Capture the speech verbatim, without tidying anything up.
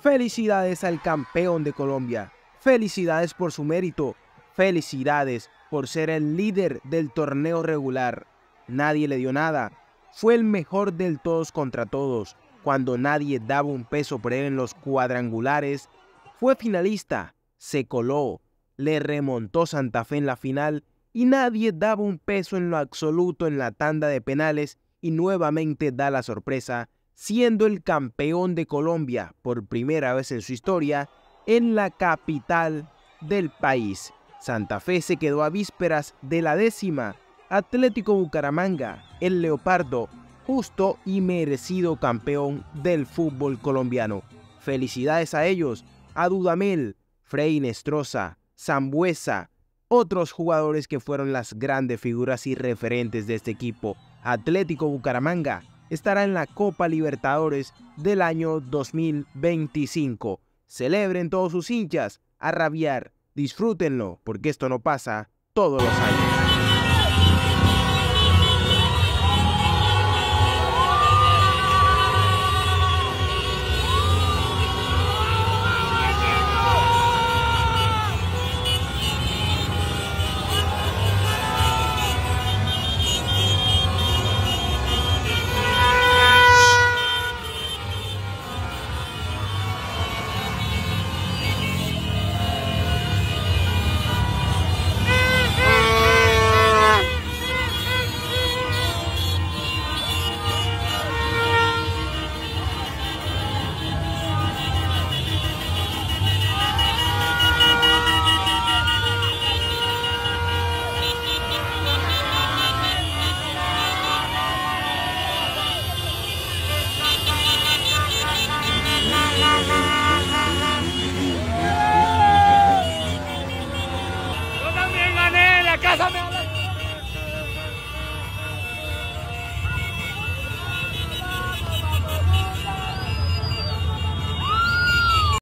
Felicidades al campeón de Colombia. Felicidades por su mérito. Felicidades por ser el líder del torneo regular. Nadie le dio nada. Fue el mejor del todos contra todos. Cuando nadie daba un peso por él en los cuadrangulares, fue finalista, se coló, le remontó Santa Fe en la final y nadie daba un peso en lo absoluto en la tanda de penales y nuevamente da la sorpresa, siendo el campeón de Colombia por primera vez en su historia en la capital del país. Santa Fe se quedó a vísperas de la décima. Atlético Bucaramanga, el Leopardo, justo y merecido campeón del fútbol colombiano. Felicidades a ellos, a Dudamel, Frei Nestroza, Sambueza, otros jugadores que fueron las grandes figuras y referentes de este equipo. Atlético Bucaramanga estará en la Copa Libertadores del año dos mil veinticinco. Celebren todos sus hinchas, a rabiar, disfrútenlo, porque esto no pasa todos los años.